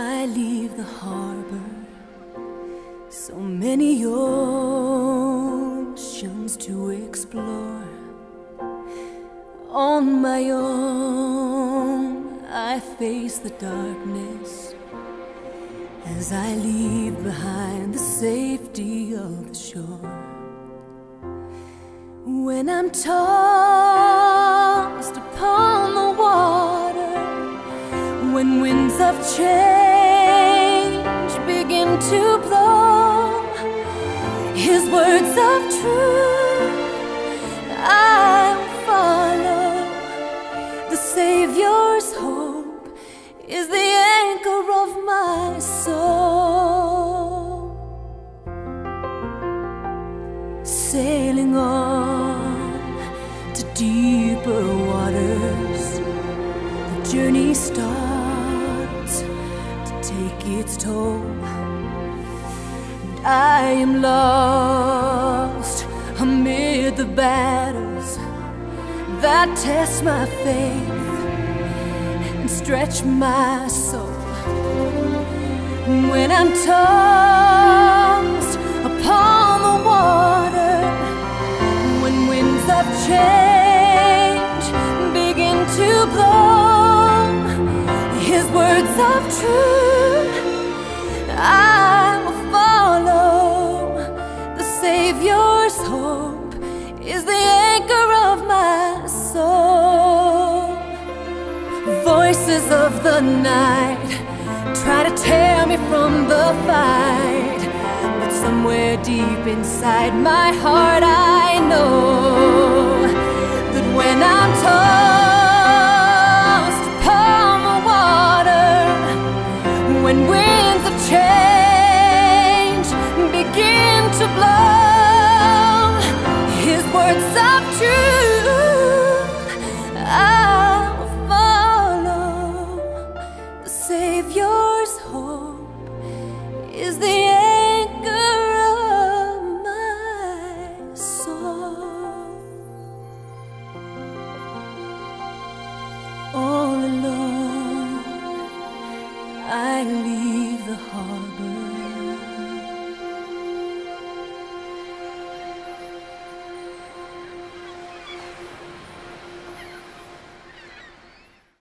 I leave the harbor, so many oceans to explore. On my own, I face the darkness as I leave behind the safety of the shore. When I'm tossed upon the water, when winds of change begin to blow, His words of truth I will follow. The Savior's hope is the anchor of my soul. Sailing on to deeper waters, the journey starts to take its toll. And I am lost amid the battles that test my faith and stretch my soul. When I'm tossed upon the water, when winds of change begin to blow, His words of truth I will follow. The Savior's hope is the anchor of my soul. Voices of the night try to tear me from the fight, but somewhere deep inside my heart I know that when I'm tossed upon the water, when winds of change begin to blow, His words of truth I will follow. The Savior's hope is the anchor of my soul. All alone I leave